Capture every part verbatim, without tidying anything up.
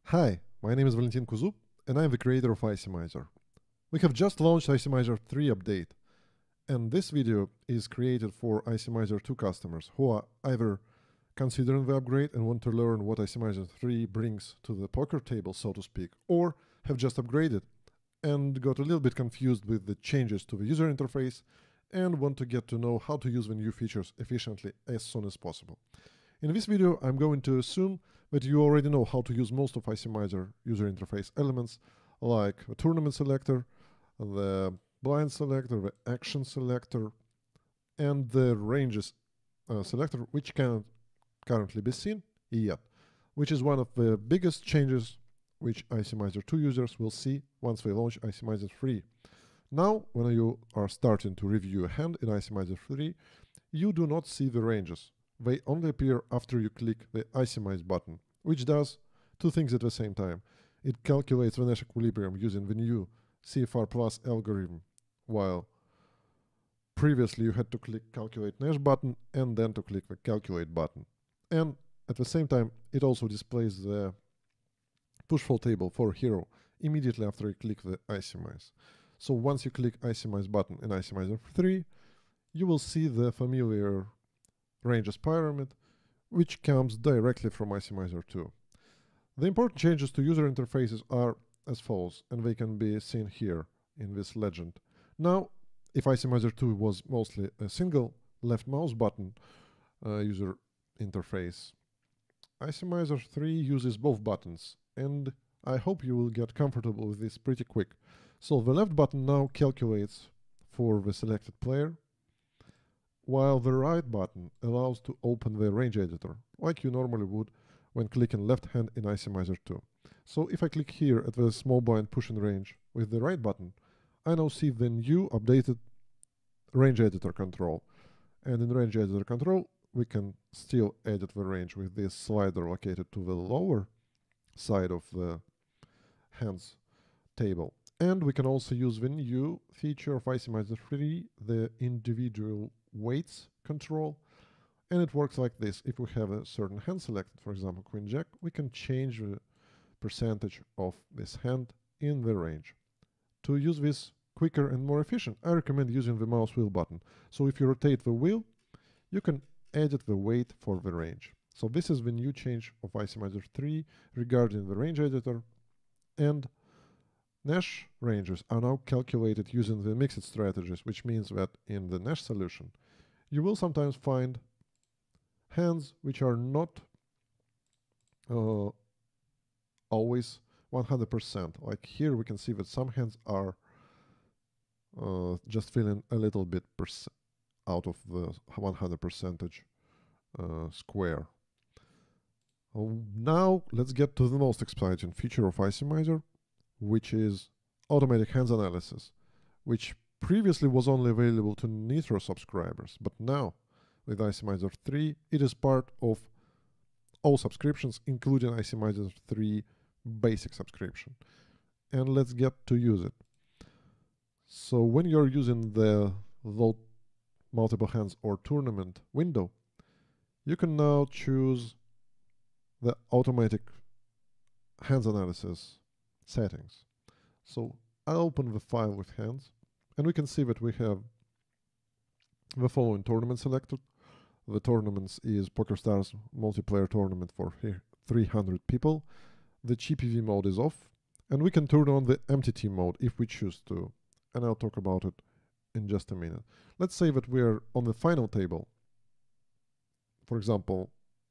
Hi, my name is Valentin Kuzub, and I'm the creator of ICMIZER. We have just launched ICMIZER three update, and this video is created for ICMIZER two customers who are either considering the upgrade and want to learn what ICMIZER three brings to the poker table, so to speak, or have just upgraded and got a little bit confused with the changes to the user interface and want to get to know how to use the new features efficiently as soon as possible. In this video, I'm going to assume that you already know how to use most of ICMIZER user interface elements, like the tournament selector, the blind selector, the action selector, and the ranges uh, selector, which cannot currently be seen yet, which is one of the biggest changes which ICMIZER two users will see once they launch ICMIZER three. Now, when you are starting to review a hand in ICMIZER three, you do not see the ranges. They only appear after you click the ICMIZE button, which does two things at the same time. It calculates the Nash equilibrium using the new C F R plus algorithm, while previously you had to click Calculate Nash button and then to click the Calculate button. And at the same time, it also displays the push-fall table for hero immediately after you click the ICMIZE. So once you click ICMIZE button in ICMIZER three, you will see the familiar ranges pyramid, which comes directly from ICMIZER two. The important changes to user interfaces are as follows, and they can be seen here in this legend. Now, if ICMIZER two was mostly a single left mouse button uh, user interface, ICMIZER three uses both buttons, and I hope you will get comfortable with this pretty quick. So the left button now calculates for the selected player, while the right button allows to open the range editor, like you normally would when clicking left hand in ICMIZER two. So if I click here at the small blind push in range with the right button, I now see the new updated range editor control. And in range editor control, we can still edit the range with this slider located to the lower side of the hands table. And we can also use the new feature of ICMIZER three, the individual weights control, and it works like this. If we have a certain hand selected, for example Queen Jack, we can change the percentage of this hand in the range. To use this quicker and more efficient, I recommend using the mouse wheel button. So if you rotate the wheel, you can edit the weight for the range. So this is the new change of ICMIZER three regarding the range editor, and Nash ranges are now calculated using the mixed strategies, which means that in the Nash solution, you will sometimes find hands which are not uh, always one hundred percent. Like here we can see that some hands are uh, just feeling a little bit out of the one hundred percentage uh, square. Uh, now let's get to the most exciting feature of ICMIZER, which is automatic hands analysis, which previously was only available to Nitro subscribers, but now with ICMIZER three, it is part of all subscriptions, including ICMIZER three basic subscription. And let's get to use it. So when you're using the load multiple hands or tournament window, you can now choose the automatic hands analysis settings. So I'll open the file with hands, and we can see that we have the following tournament selected. The tournaments is PokerStars multiplayer tournament for three hundred people. The G P V mode is off, and we can turn on the Mtt mode if we choose to, and I'll talk about it in just a minute. Let's say that we're on the final table. For example,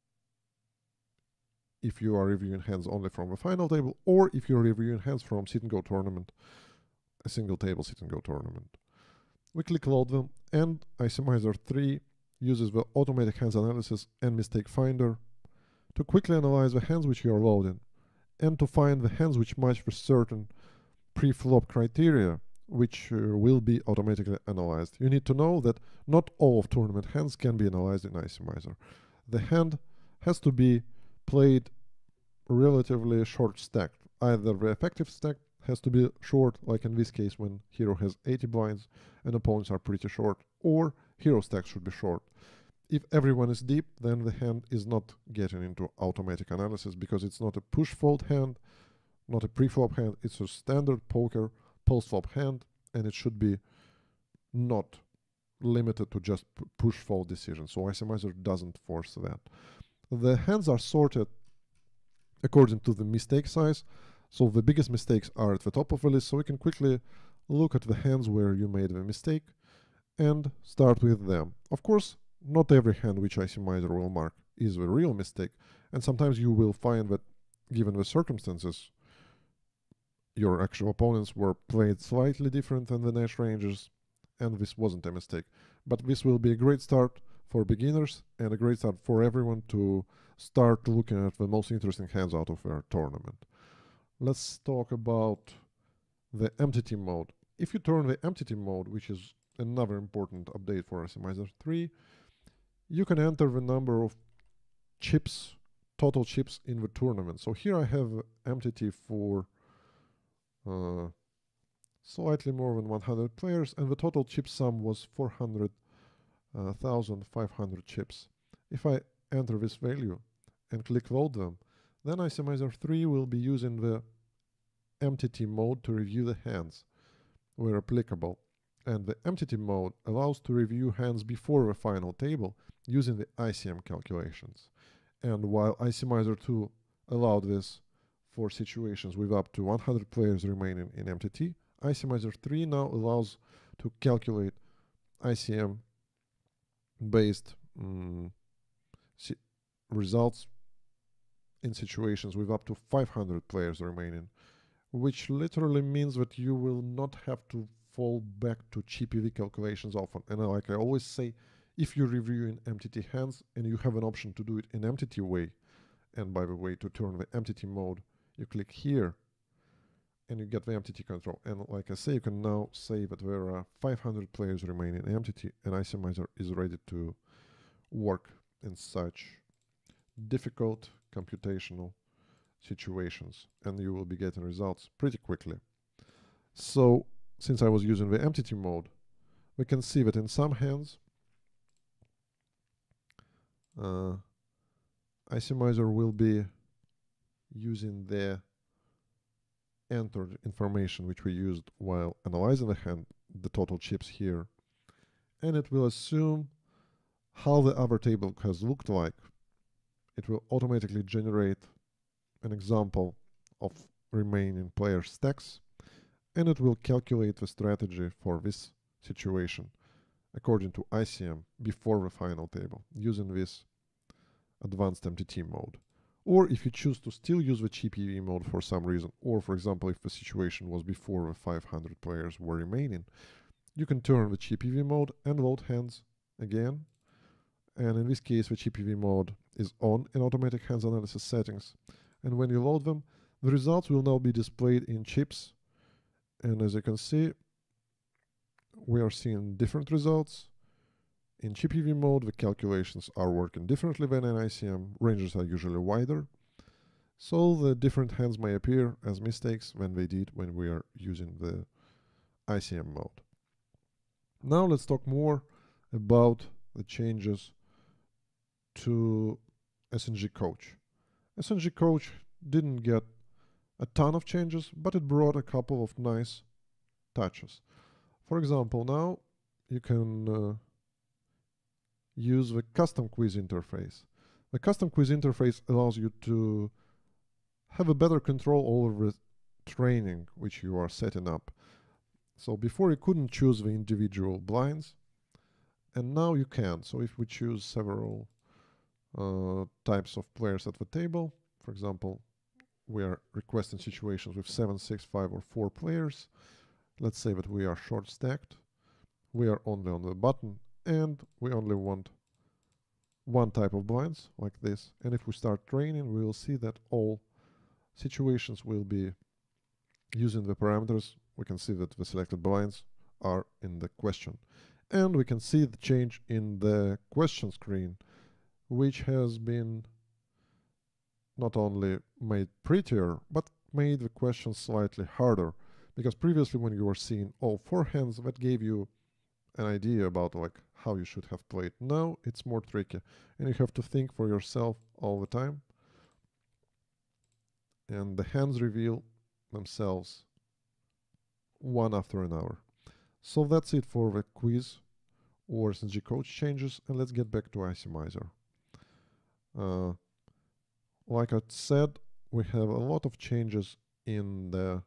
if you are reviewing hands only from the final table, or if you're reviewing hands from sit and go tournament, a single table sit and go tournament. We click load them, and ICMIZER three uses the automatic hands analysis and mistake finder to quickly analyze the hands which you are loading and to find the hands which match with certain pre-flop criteria, which uh, will be automatically analyzed. You need to know that not all of tournament hands can be analyzed in ICMIZER. The hand has to be played relatively short stacked. Either the effective stack has to be short, like in this case when hero has eighty blinds and opponents are pretty short, or hero stack should be short. if everyone is deep, then the hand is not getting into automatic analysis because it's not a push fold hand, not a pre-flop hand, it's a standard poker post-flop hand, and it should be not limited to just push fold decisions. So ICMIZER doesn't force that. The hands are sorted according to the mistake size. So the biggest mistakes are at the top of the list, so we can quickly look at the hands where you made the mistake and start with them. Of course, not every hand which ICMIZER will mark is the real mistake, and sometimes you will find that, given the circumstances, your actual opponents were played slightly different than the Nash ranges, and this wasn't a mistake. But this will be a great start for beginners and a great start for everyone to start looking at the most interesting hands out of their tournament. Let's talk about the Mtt mode. If you turn the Mtt mode, which is another important update for ICMIZER three, you can enter the number of chips, total chips in the tournament. So here I have Mtt for uh, slightly more than one hundred players, and the total chip sum was four hundred thousand five hundred chips. If I enter this value and click load them, then ICMIZER three will be using the Mtt mode to review the hands where applicable. And the Mtt mode allows to review hands before the final table using the I C M calculations. And while ICMIZER two allowed this for situations with up to one hundred players remaining in Mtt, ICMIZER three now allows to calculate I C M based um, si results in situations with up to five hundred players remaining, which literally means that you will not have to fall back to G P V calculations often. And like I always say, if you're reviewing Mtt hands and you have an option to do it in Mtt way, and by the way, to turn the Mtt mode, you click here and you get the Mtt control. And like I say, you can now say that there are five hundred players remaining in Mtt, and ICMIZER is ready to work in such difficult computational situations, and you will be getting results pretty quickly. So since I was using the Mtt mode, we can see that in some hands uh, ICMIZER will be using the entered information which we used while analyzing the hand, the total chips here, and it will assume how the other table has looked like. It will automatically generate an example of remaining player stacks, and it will calculate the strategy for this situation according to I C M before the final table using this advanced Mtt mode. Or if you choose to still use the G P V mode for some reason, or for example if the situation was before the five hundred players were remaining, you can turn the G P V mode and load hands again. And in this case the G P V mode is on in automatic hands analysis settings, and when you load them, the results will now be displayed in chips. And as you can see, we are seeing different results. In G P V mode, the calculations are working differently than in I C M. Ranges are usually wider, so the different hands may appear as mistakes when they did when we are using the I C M mode. Now let's talk more about the changes to S N G Coach. S N G Coach didn't get a ton of changes, but it brought a couple of nice touches. For example, now you can uh, use the custom quiz interface. The custom quiz interface allows you to have a better control over the training which you are setting up. So before you couldn't choose the individual blinds, and now you can. So if we choose several uh, types of players at the table, for example, we are requesting situations with seven, six, five, or four players. Let's say that we are short stacked. We are only on the button, and we only want one type of blinds like this. And if we start training, we will see that all situations will be using the parameters. We can see that the selected blinds are in the question. And we can see the change in the question screen, which has been not only made prettier, but made the question slightly harder. Because previously when you were seeing all four hands, that gave you an idea about like how you should have played. Now it's more tricky, and you have to think for yourself all the time, and the hands reveal themselves one after another. So that's it for the quiz or S N G coach changes, and let's get back to ICMIZER. Uh, like I said, we have a lot of changes in the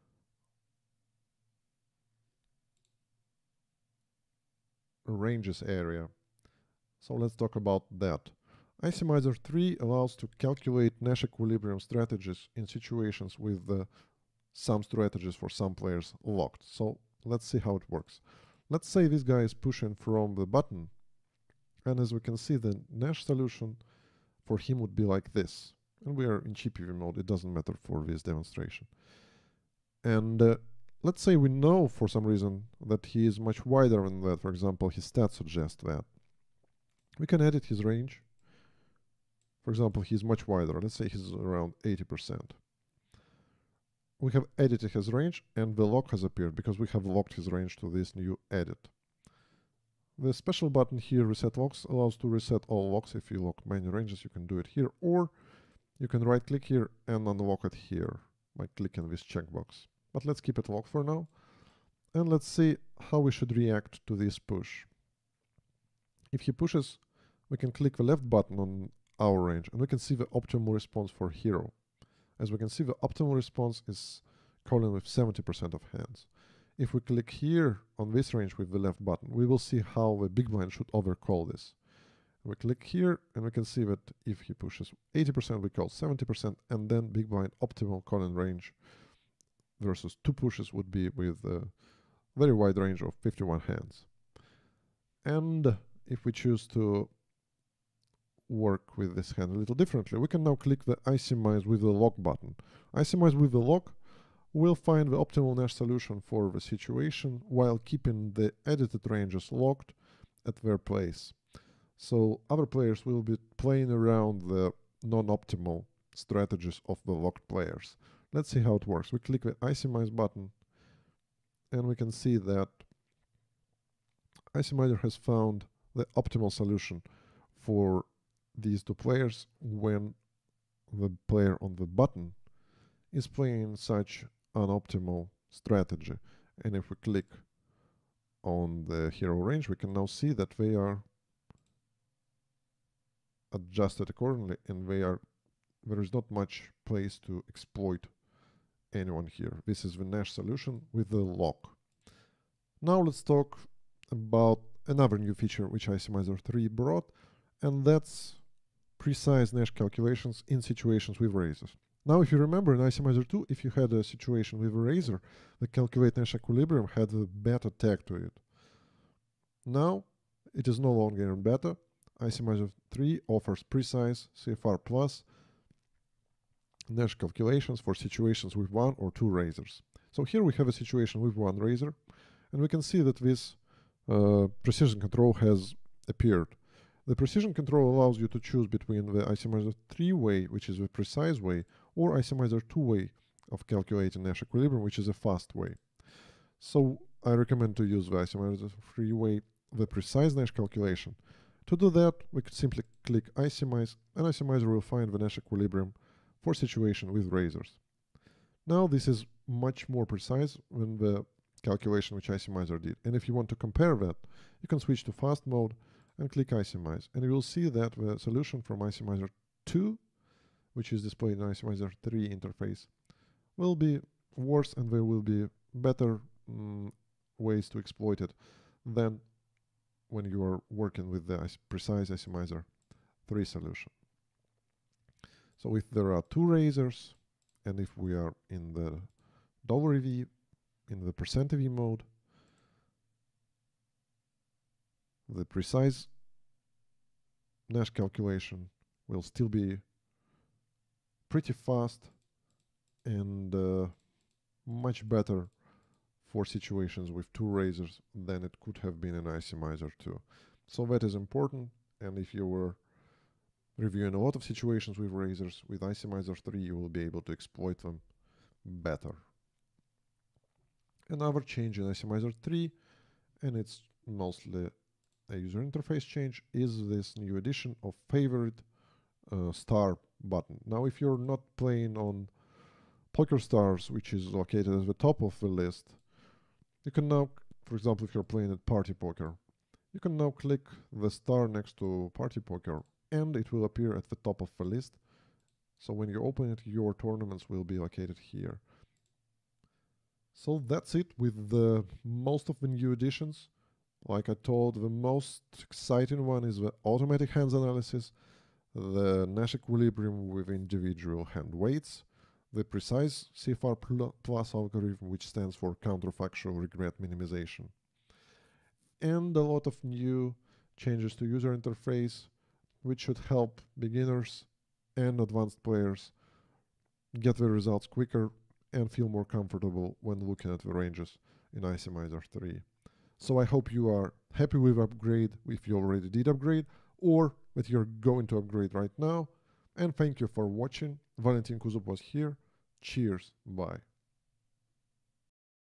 ranges area. So let's talk about that. ICMIZER three allows to calculate Nash equilibrium strategies in situations with uh, some strategies for some players locked. So let's see how it works. Let's say this guy is pushing from the button, and as we can see, the Nash solution for him would be like this. And we are in G P V mode, it doesn't matter for this demonstration. And uh, let's say we know for some reason that he is much wider than that. For example, his stats suggest that. We can edit his range. For example, he's much wider. Let's say he's around eighty percent. We have edited his range, and the lock has appeared because we have locked his range to this new edit. The special button here, Reset Locks, allows to reset all locks. If you lock many ranges, you can do it here, or you can right-click here and unlock it here by clicking this checkbox. But let's keep it locked for now, and let's see how we should react to this push. If he pushes, we can click the left button on our range, and we can see the optimal response for hero. As we can see, the optimal response is calling with seventy percent of hands. If we click here on this range with the left button, we will see how the big blind should overcall this. We click here, and we can see that if he pushes eighty percent, we call seventy percent, and then big blind optimal calling range versus two pushes would be with a very wide range of fifty-one hands. And if we choose to work with this hand a little differently, we can now click the ICMIZE with the lock button. ICMIZE with the lock will find the optimal Nash solution for the situation while keeping the edited ranges locked at their place. So other players will be playing around the non-optimal strategies of the locked players. Let's see how it works. We click the ICMIZE button, and we can see that ICMIZER has found the optimal solution for these two players when the player on the button is playing such an optimal strategy. And if we click on the hero range, we can now see that they are adjusted accordingly, and they are there is not much place to exploit anyone here. This is the Nash solution with the lock. Now let's talk about another new feature which ICMIZER three brought, and that's precise Nash calculations in situations with razors. Now, if you remember in ICMIZER two, if you had a situation with a razor, the calculate Nash equilibrium had a beta tag to it. Now, it is no longer in beta. ICMIZER three offers precise C F R plus Nash calculations for situations with one or two razors. So here we have a situation with one razor, and we can see that this uh, precision control has appeared. The precision control allows you to choose between the ICMIZER three way, which is the precise way, or ICMIZER two way of calculating Nash equilibrium, which is a fast way. So I recommend to use the ICMIZER three way, the precise Nash calculation. To do that, we could simply click ICMIZE, and ICMIZER will find the Nash equilibrium for situation with razors. Now this is much more precise than the calculation which ICMIZER did. And if you want to compare that, you can switch to fast mode and click ICMIZE, and you will see that the solution from ICMIZER two, which is displayed in ICMIZER three interface, will be worse, and there will be better mm, ways to exploit it than when you are working with the precise ICMIZER three solution. So if there are two razors, and if we are in the dollar E V, in the percent E V mode, the precise Nash calculation will still be pretty fast and uh, much better for situations with two razors than it could have been in ICMIZER two. So that is important, and if you were reviewing a lot of situations with razors, with ICMIZER three you will be able to exploit them better. Another change in ICMIZER three, and it's mostly a user interface change is this new addition of favorite uh, star button. Now, if you're not playing on Poker Stars, which is located at the top of the list, you can now, for example, if you're playing at Party Poker, you can now click the star next to Party Poker and it will appear at the top of the list. So when you open it, your tournaments will be located here. So that's it with the most of the new additions. Like I told, the most exciting one is the automatic hands analysis, the Nash equilibrium with individual hand weights, the precise C F R pl plus algorithm, which stands for counterfactual regret minimization, and a lot of new changes to user interface, which should help beginners and advanced players get the results quicker and feel more comfortable when looking at the ranges in ICMIZER three. So I hope you are happy with upgrade if you already did upgrade, or that you're going to upgrade right now. And thank you for watching. Valentin Kuzub was here. Cheers. Bye.